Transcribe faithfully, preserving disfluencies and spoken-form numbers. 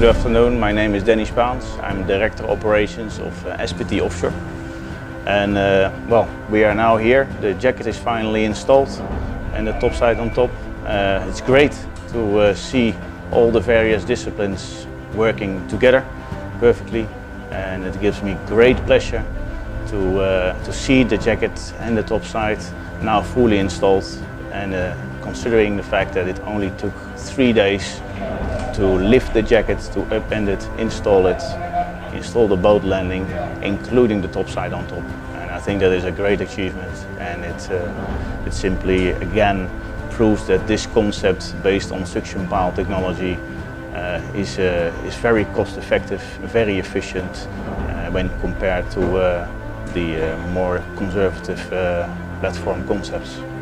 Good afternoon, my name is Danny Spaans. I'm Director Operations of uh, S P T Offshore. And uh, well, we are now here. The jacket is finally installed and the topside on top. Uh, it's great to uh, see all the various disciplines working together perfectly, and it gives me great pleasure to, uh, to see the jacket and the topside now fully installed, and uh, considering the fact that it only took three days to lift the jacket, to upend it, install it, install the boat landing, including the topside on top. And I think that is a great achievement, and it, uh, it simply again proves that this concept based on suction pile technology uh, is, uh, is very cost effective, very efficient uh, when compared to uh, the uh, more conservative uh, platform concepts.